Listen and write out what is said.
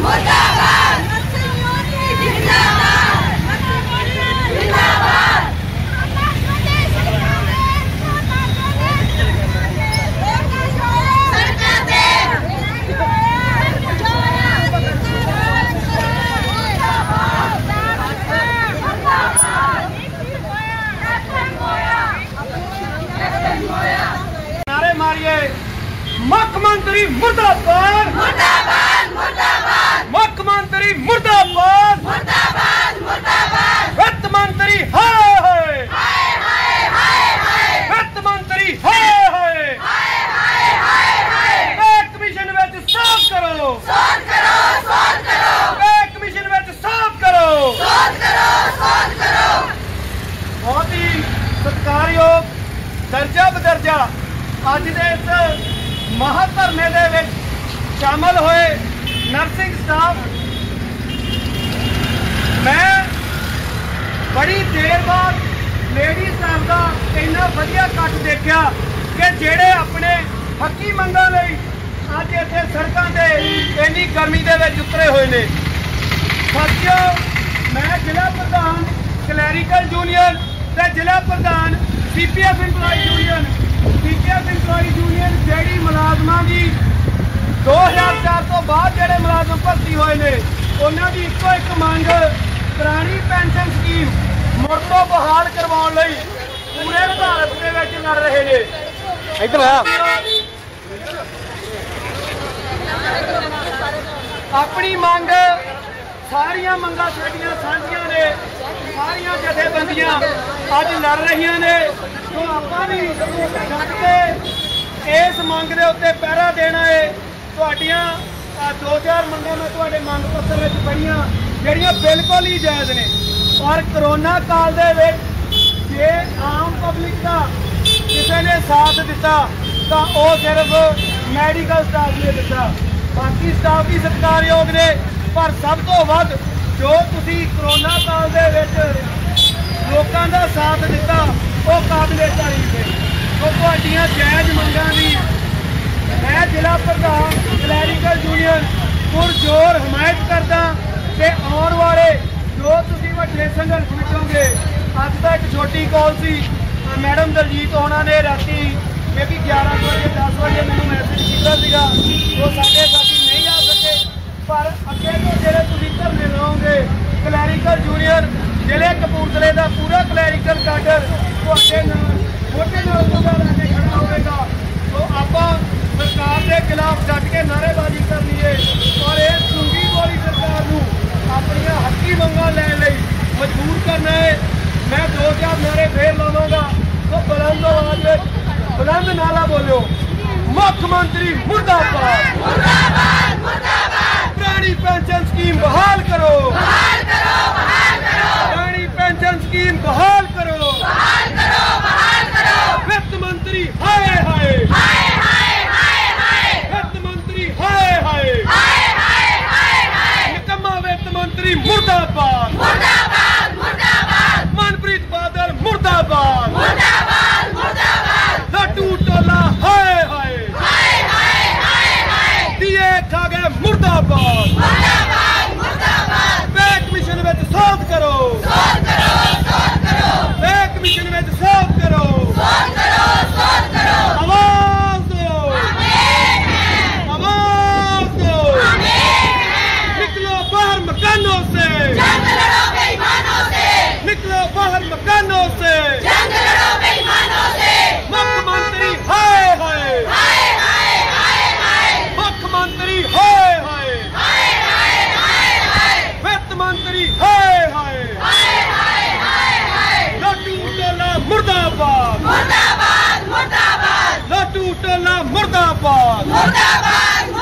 मुख्यमंत्री मुर्दाबाद मुर्दाबाद मुर्दाबाद मुख्यमंत्री मुर्दाबाद मुर्दाबाद मुर्दाबाद वित्त मंत्री हाय हाय हाय हाय हाय वित्त मंत्री हाय हाय हाय हाय हाय कमीशन विच साफ करो कमीशन विच साफ करो बहुत ही सत्कारयोग दर्जा बदर्जा अज दे इस महाधरने दे विच शामिल होए नर्सिंग स्टाफ। मैं बड़ी देर बाद लेडी स्टाफ का इन्ना वधिया कट देखा कि जेड़े अपने हकी मंगां लई अज इत्थे सड़कां ते इन्नी गर्मी दे विच उतरे हुए ने। साथियों, मैं जिला प्रधान क्लैरिकल यूनियन ते जिला प्रधान CPF इंपलॉय यूनियन ਜਿਹੜੀ ਮੁਲਾਜ਼ਮਾਂ ਦੀ 2004 ਤੋਂ ਬਾਅਦ ਜਿਹੜੇ ਮੁਲਾਜ਼ਮ ਭਰਤੀ ਹੋਏ ਨੇ ਉਹਨਾਂ ਦੀ ਇੱਕੋ ਇੱਕ ਮੰਗ ਪੁਰਾਣੀ ਪੈਨਸ਼ਨ ਸਕੀਮ ਮੁੜ ਤੋਂ ਬਹਾਲ ਕਰਵਾਉਣ ਲਈ ਪੂਰੇ ਭਾਰਤ ਦੇ ਵਿੱਚ ਲੜ ਰਹੇ ਨੇ। ਇੱਧਰ ਆ ਆਪਣੀ ਮੰਗ ਸਾਰੀਆਂ ਮੰਗਾਂ ਸਾਡੀਆਂ ਸਾਂਝੀਆਂ ਨੇ, ਸਾਰੀਆਂ ਜਥੇਬੰਦੀਆਂ ਅੱਜ लड़ रही ने। तो ਆਪਾਂ भी डट के इस मंग के उत्ते पहरा देना है। तुहाडियां 2-4 मंगां मैं तुहाडे मंग पत्र विच पढ़ियां जिहड़ियां बिल्कुल ही जायज़ ने। और करोना काल दे विच जे आम पब्लिक का किसी ने साथ दिता तो वह सिर्फ मैडिकल स्टाफ ने दिता, बाकी स्टाफ भी सत्कारयोग ने। पर सब तो वध जो तुसीं करोना काल दे विच लोगों का साथ दिता वो काबिले तारीफ है। तो तुहाडियां जायज़ मंगां दी मैं जिला प्रधान क्लैरिकल यूनियन पुरजोर हमायत करदा ते आने वाले जो तुसीं वड्डे संघर्ष विचोगे। अज तक एक छोटी कॉल सी मैडम दलजीत होना ने राती मे भी 11 बजे 10 बजे मैनूं मैसेज कीता सीगा, वो साडे साथी नहीं आ सके। पर अगे तो जिहड़े तुसीं धरने लाओगे क्लैरिकल यूनियन जिले कपूरथले का पूरा क्लैरिकल काडर तुहाडे नाल मोटे नाल मुद्दा लैके खड़ा होगा। तो आप सरकार के खिलाफ डट के नारेबाजी करनी है और इस चुंगी बोली सरकार नूं अपनियां हकी मंगां लैण लई मजबूर करना है। मैं 2-4 नारे फिर लावांगा, तो बुलंद आवाज में बुलंद नारा बोलो, मुख्यमंत्री मुर्दाबाद मुर्दाबाद मुर्दाबाद, पुरानी पेंशन स्कीम बहाल करो पेंशन स्कीम बहाल करो वित्त मंत्री हाय हाय वित्त मंत्री हाय हाय निकम्मा वित्त मंत्री मुर्दाबाद मनप्रीत बादल मुर्दाबाद लड्डू टोला हाय हाय दिए खा गए मुर्दाबाद पे कमीशन में साफ करो कमीशन में साफ करो आवाज दो निकलो बाहर मकानों से निकलो बाहर मकानों से मुख्यमंत्री हाय हाय मुख्यमंत्री हाय हाय वित्त मंत्री हाय हाय लड्डू टोला मुर्दाबाद लड्डू टोला मुर्दाबाद